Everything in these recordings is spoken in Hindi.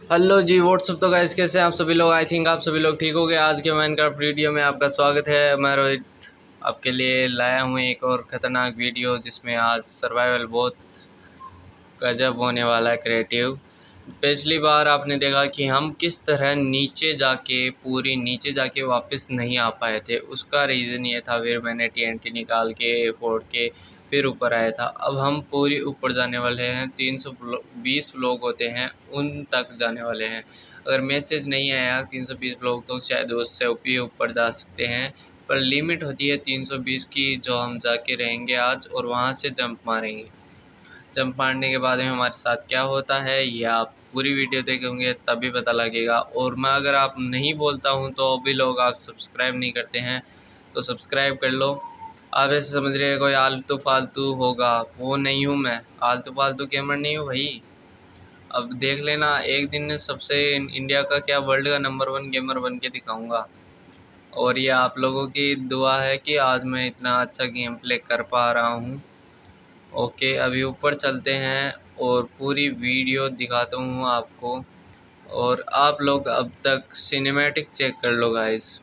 Hello ji what's up. तो गाइस कैसे हैं आप सभी लोग। आई थिंक आप सभी लोग ठीक हो गए। आज के माइनक्राफ्ट वीडियो में आपका स्वागत है। मैं रोहित आपके लिए लाया हूँ एक और ख़तरनाक वीडियो जिसमें आज सर्वाइवल बहुत गजब होने वाला है, क्रिएटिव। पिछली बार आपने देखा कि हम किस तरह नीचे जाके पूरी नीचे जाके वापस नहीं आ पाए थे। उसका रीज़न ये था, फिर मैंने TNT निकाल के फोड़ के फिर ऊपर आया था। अब हम पूरी ऊपर जाने वाले हैं। 320 लोग होते हैं उन तक जाने वाले हैं। अगर मैसेज नहीं आया 320 लोग तो शायद उससे भी ऊपर जा सकते हैं, पर लिमिट होती है 320 की, जो हम जाके रहेंगे आज और वहाँ से जंप मारेंगे। जंप मारने के बाद में हमारे साथ क्या होता है ये आप पूरी वीडियो देखेंगे तभी पता लगेगा। और मैं अगर आप नहीं बोलता हूँ तो अभी लोग आप सब्सक्राइब नहीं करते हैं तो सब्सक्राइब कर लो। आप ऐसे समझ रहे हैं कोई आलतू फालतू होगा, वो नहीं हूँ मैं। आलतू फालतू गेमर नहीं हूँ भाई। अब देख लेना, एक दिन सबसे इंडिया का क्या वर्ल्ड का नंबर 1 गेमर बन के दिखाऊँगा। और ये आप लोगों की दुआ है कि आज मैं इतना अच्छा गेम प्ले कर पा रहा हूँ। ओके, अभी ऊपर चलते हैं और पूरी वीडियो दिखाता हूँ आपको। और आप लोग अब तक सिनेमैटिक चेक कर लो गाइस।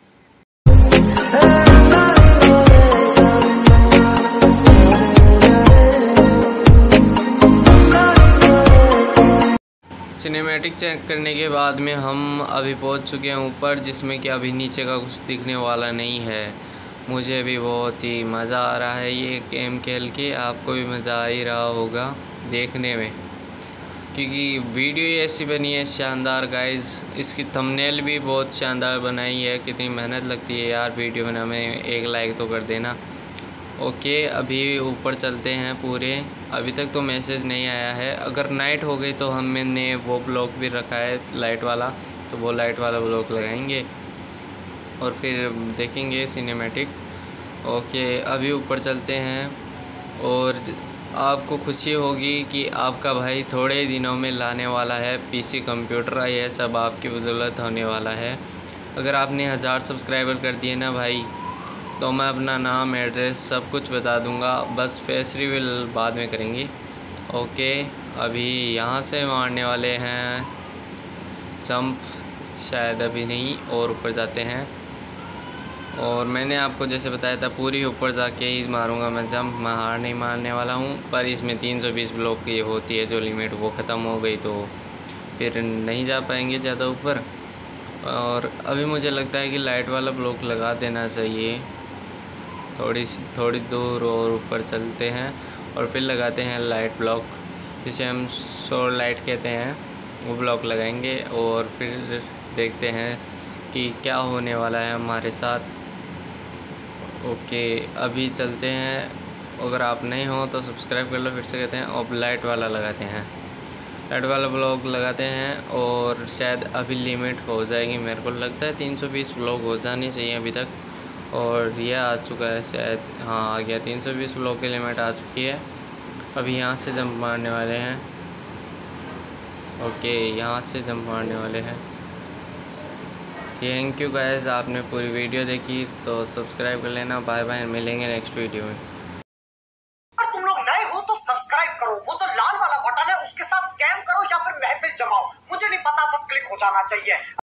सिनेमैटिक चेक करने के बाद में हम अभी पहुंच चुके हैं ऊपर, जिसमें कि अभी नीचे का कुछ दिखने वाला नहीं है। मुझे भी बहुत ही मज़ा आ रहा है ये गेम खेल के। आपको भी मज़ा आ ही रहा होगा देखने में, क्योंकि वीडियो ही ऐसी बनी है शानदार गाइस। इसकी थंबनेल भी बहुत शानदार बनाई है। कितनी मेहनत लगती है यार वीडियो बनाने में। एक लाइक तो कर देना। ओके, अभी ऊपर चलते हैं पूरे। अभी तक तो मैसेज नहीं आया है। अगर नाइट हो गई तो हमने वो ब्लॉक भी रखा है लाइट वाला, तो वो लाइट वाला ब्लॉक लगाएंगे और फिर देखेंगे सिनेमैटिक। ओके, अभी ऊपर चलते हैं। और आपको खुशी होगी कि आपका भाई थोड़े दिनों में लाने वाला है PC कंप्यूटर। यह सब आपकी बदौलत होने वाला है। अगर आपने 1000 सब्सक्राइबर कर दिए ना भाई, तो मैं अपना नाम एड्रेस सब कुछ बता दूंगा। बस फेस रिवील बाद में करेंगे। ओके, अभी यहाँ से मारने वाले हैं जंप, शायद अभी नहीं, और ऊपर जाते हैं। और मैंने आपको जैसे बताया था पूरी ऊपर जाके ही मारूंगा मैं जंप। मैं हार नहीं मारने वाला हूँ, पर इसमें 320 ब्लॉक की होती है जो लिमिट, वो ख़त्म हो गई तो फिर नहीं जा पाएंगे ज़्यादा ऊपर। और अभी मुझे लगता है कि लाइट वाला ब्लॉक लगा देना चाहिए। थोड़ी दूर और ऊपर चलते हैं और फिर लगाते हैं लाइट ब्लॉक, जिसे हम सोर लाइट कहते हैं। वो ब्लॉक लगाएंगे और फिर देखते हैं कि क्या होने वाला है हमारे साथ। ओके, अभी चलते हैं। अगर आप नहीं हो तो सब्सक्राइब कर लो। फिर से कहते हैं और लाइट वाला लगाते हैं। लाइट वाला ब्लॉक लगाते हैं और शायद अभी लिमिट हो जाएगी। मेरे को लगता है 320 ब्लॉक हो जानी चाहिए अभी तक। और ये आ चुका है शायद, हाँ आ गया। 320 ब्लॉक की लिमिट आ चुकी है। अभी यहाँ से जंप मारने वाले हैं। ओके, यहाँ से जंप मारने वाले हैं। थैंक यू गाइस, आपने पूरी वीडियो देखी तो सब्सक्राइब कर लेना। बाय बाय, मिलेंगे नेक्स्ट वीडियो में। अगर तुम लोग नए हो तो सब्सक्राइब करो, वो जो लाल वाला बटन है उसके साथ स्कैम करो या फिर महफिल जमाओ, मुझे नहीं पता, बस क्लिक हो जाना चाहिए।